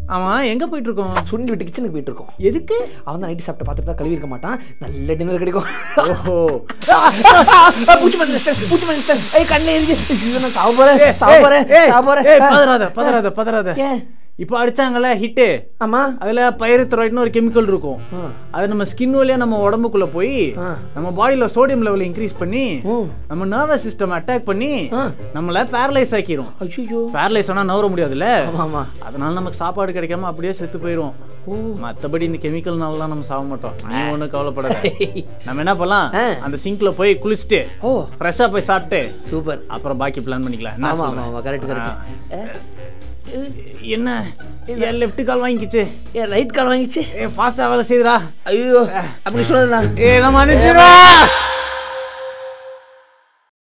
ஆமா எங்க போயிட்டு இருக்கோம்? சுண்டி விட்டு கிச்சனுக்கு போயிட்டு இருக்கோம். எதுக்கு? அவன் தான் நைட்டு சாப்பிட்ட பாத்திரத்தை கழுவி இருக்க மாட்டான். நல்ல டின்னர் கிடைக்கும். ஓஹோ. பூச்சி மனுஷன் ஏய் கண்ணே இருக்கு. நான் சாப்பிடுறேன். பதறாத. இப்போ அடிச்சாங்கல்ல ஹிட்டு. ஆமா. அதுல பைரத்ராய்டுன்னு ஒரு கெமிக்கல் இருக்கும். அது நம்ம ஸ்கின் வழியா நம்ம உடம்புக்குள்ள போய் நம்ம பாடியில சோடியம் லெவல் இன்க்ரீஸ் பண்ணி நம்ம நர்வஸ் சிஸ்டம் அட்டாக் பண்ணி நம்மள பேரலைஸ் ஆக்கிரும். ஐயோ. பேரலைஸ் ஆனா நவர முடியாதுல்ல. ஆமா. அதனால நமக்கு சாப்பாடு கிடைக்காம அப்படியே செத்து போயிரும். மத்தபடி இந்த கெமிக்கல்னால நம்ம சாக மாட்டோம். நீ ஒன்னும் கவலைப்படாத. நம்ம என்ன பண்ணலாம், அந்த சிங்க்ல போய் குளிச்சுட்டு ஃப்ரெஷ்ஷா போய் சாப்பிட்டு சூப்பர் அப்புறம் பாக்கி பிளான் பண்ணிக்கலாம். ஆமா கரெக்ட். என்ன என் லெஃப்ட் கால் வாங்கிக்கிச்சு, என் ரைட் கால் வாங்கிச்சு. ஃபாஸ்டா வேலை செய்யுறா. ஐயோ அப்படி சொன்னதுலாம் நம்ம அனுப்பிடுறா.